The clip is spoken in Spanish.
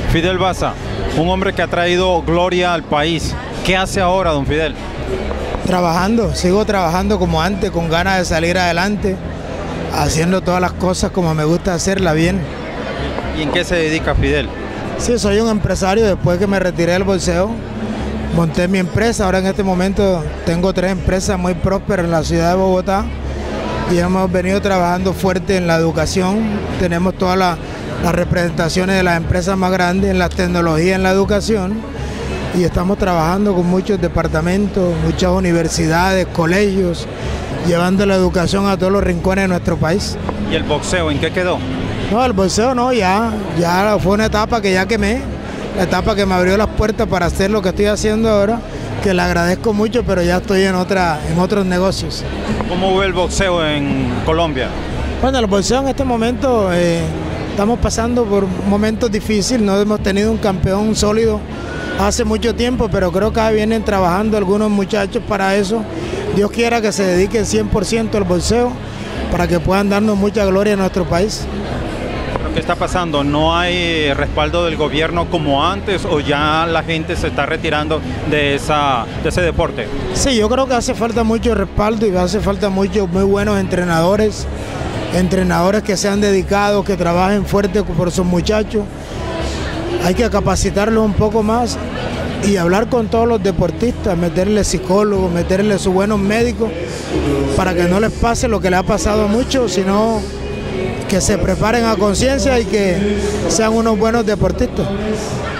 Fidel Basa, un hombre que ha traído gloria al país. ¿Qué hace ahora, don Fidel? Trabajando, sigo trabajando como antes, con ganas de salir adelante, haciendo todas las cosas como me gusta hacerlas bien. ¿Y en qué se dedica Fidel? Sí, soy un empresario. Después que me retiré del boxeo, monté mi empresa. Ahora en este momento tengo 3 empresas muy prósperas en la ciudad de Bogotá y hemos venido trabajando fuerte en la educación. Tenemos todas las representaciones de las empresas más grandes en la tecnología, en la educación, y estamos trabajando con muchos departamentos, muchas universidades, colegios, llevando la educación a todos los rincones de nuestro país. ¿Y el boxeo en qué quedó? No, el boxeo no, ya fue una etapa que ya quemé, la etapa que me abrió las puertas para hacer lo que estoy haciendo ahora, que le agradezco mucho, pero ya estoy en otros negocios. ¿Cómo ve el boxeo en Colombia? Bueno, el boxeo en este momento estamos pasando por momentos difíciles, no hemos tenido un campeón sólido hace mucho tiempo, pero creo que vienen trabajando algunos muchachos para eso. Dios quiera que se dediquen 100% al boxeo para que puedan darnos mucha gloria a nuestro país. ¿Qué está pasando? ¿No hay respaldo del gobierno como antes o ya la gente se está retirando de ese deporte? Sí, yo creo que hace falta mucho respaldo y hace falta muchos muy buenos entrenadores que se han dedicado, que trabajen fuerte por sus muchachos. Hay que capacitarlos un poco más y hablar con todos los deportistas, meterle psicólogos, meterle sus buenos médicos para que no les pase lo que le ha pasado a muchos, sino que se preparen a conciencia y que sean unos buenos deportistas.